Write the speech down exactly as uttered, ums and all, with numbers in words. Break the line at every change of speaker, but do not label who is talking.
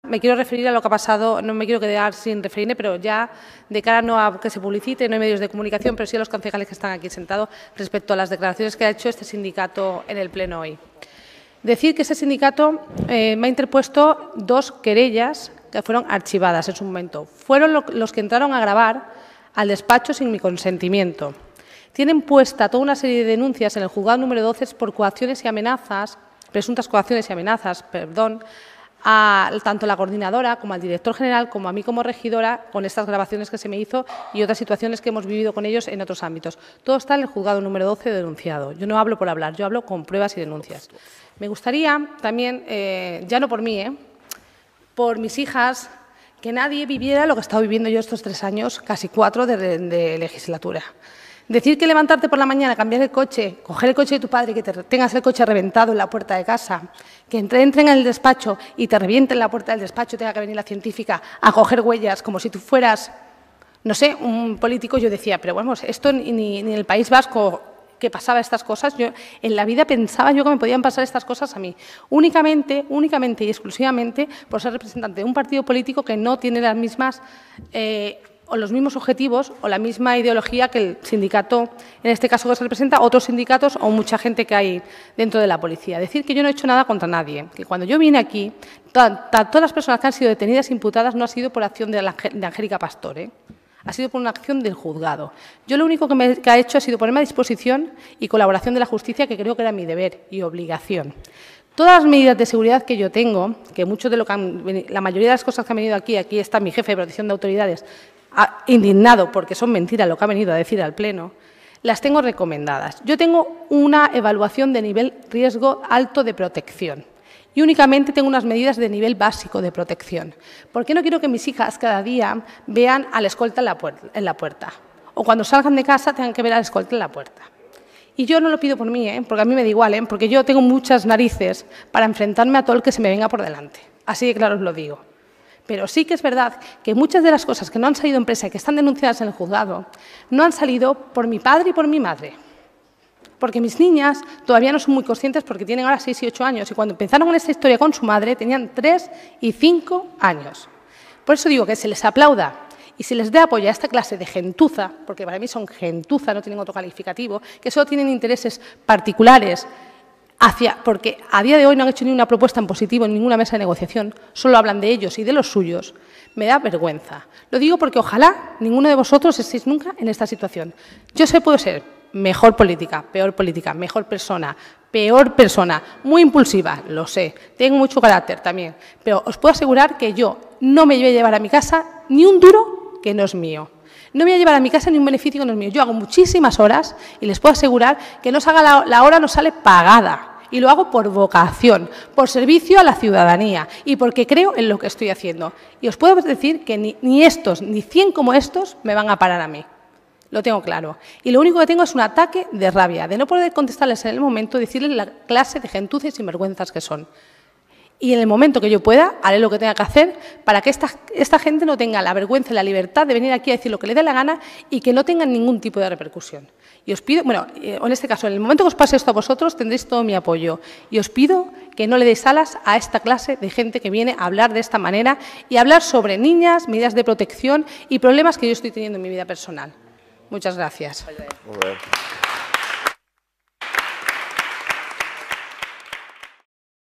me quiero referir a lo que ha pasado, no me quiero quedar sin referirme, pero ya de cara no a que se publicite, no hay medios de comunicación, pero sí a los concejales que están aquí sentados respecto a las declaraciones que ha hecho este sindicato en el Pleno hoy. Decir que ese sindicato eh, me ha interpuesto dos querellas que fueron archivadas en su momento. Fueron lo, los que entraron a grabar al despacho sin mi consentimiento. Tienen puesta toda una serie de denuncias en el juzgado número doce por coacciones y amenazas, presuntas coacciones y amenazas, perdón, a tanto la coordinadora como al director general, como a mí como regidora, con estas grabaciones que se me hizo y otras situaciones que hemos vivido con ellos en otros ámbitos. Todo está en el juzgado número doce denunciado. Yo no hablo por hablar, yo hablo con pruebas y denuncias. Me gustaría también, eh, ya no por mí, eh, por mis hijas, que nadie viviera lo que he estado viviendo yo estos tres años, casi cuatro, de, de legislatura. Decir que levantarte por la mañana, cambiar el coche, coger el coche de tu padre y que te tengas el coche reventado en la puerta de casa, que entren en el despacho y te revienten la puerta del despacho, tenga que venir la científica a coger huellas como si tú fueras, no sé, un político, yo decía, pero bueno, esto ni, ni en el País Vasco que pasaba estas cosas, yo en la vida pensaba yo que me podían pasar estas cosas a mí, únicamente, únicamente y exclusivamente por ser representante de un partido político que no tiene las mismas eh, o los mismos objetivos o la misma ideología que el sindicato, en este caso que se representa, otros sindicatos o mucha gente que hay dentro de la policía. Decir que yo no he hecho nada contra nadie, que cuando yo vine aquí, todas las personas que han sido detenidas e imputadas no ha sido por acción de, la, de Angélica Pastor, ¿eh? Ha sido por una acción del juzgado. Yo lo único que, me, que ha hecho ha sido ponerme a disposición y colaboración de la justicia, que creo que era mi deber y obligación. Todas las medidas de seguridad que yo tengo, que mucho de lo que han, la mayoría de las cosas que han venido aquí, aquí está mi jefe de protección de autoridades, indignado porque son mentiras lo que ha venido a decir al Pleno, las tengo recomendadas. Yo tengo una evaluación de nivel riesgo alto de protección y únicamente tengo unas medidas de nivel básico de protección. ¿Por qué no quiero que mis hijas cada día vean al escolta en la puerta, en la puerta? O cuando salgan de casa tengan que ver al escolta en la puerta. Y yo no lo pido por mí, ¿eh? Porque a mí me da igual, ¿eh? Porque yo tengo muchas narices para enfrentarme a todo el que se me venga por delante. Así de claro os lo digo. Pero sí que es verdad que muchas de las cosas que no han salido en prensa y que están denunciadas en el juzgado no han salido por mi padre y por mi madre. Porque mis niñas todavía no son muy conscientes porque tienen ahora seis y ocho años y cuando empezaron en esta historia con su madre tenían tres y cinco años. Por eso digo que se les aplauda y se les dé apoyo a esta clase de gentuza, porque para mí son gentuza, no tienen otro calificativo, que solo tienen intereses particulares, Hacia, porque a día de hoy no han hecho ni una propuesta en positivo en ninguna mesa de negociación, solo hablan de ellos y de los suyos, me da vergüenza. Lo digo porque ojalá ninguno de vosotros estéis nunca en esta situación. Yo sé, puedo ser mejor política, peor política, mejor persona, peor persona, muy impulsiva, lo sé, tengo mucho carácter también, pero os puedo asegurar que yo no me voy a llevar a mi casa ni un duro que no es mío. No me voy a llevar a mi casa ni un beneficio que no es mío. Yo hago muchísimas horas y les puedo asegurar que no salga la, la hora no sale pagada. Y lo hago por vocación, por servicio a la ciudadanía y porque creo en lo que estoy haciendo. Y os puedo decir que ni, ni estos, ni cien como estos, me van a parar a mí. Lo tengo claro. Y lo único que tengo es un ataque de rabia, de no poder contestarles en el momento, decirles la clase de gentuces y sinvergüenzas que son. Y en el momento que yo pueda, haré lo que tenga que hacer para que esta, esta gente no tenga la vergüenza y la libertad de venir aquí a decir lo que le dé la gana y que no tengan ningún tipo de repercusión. Y os pido, bueno, en este caso, en el momento que os pase esto a vosotros, tendréis todo mi apoyo. Y os pido que no le deis alas a esta clase de gente que viene a hablar de esta manera y a hablar sobre niñas, medidas de protección y problemas que yo estoy teniendo en mi vida personal. Muchas gracias.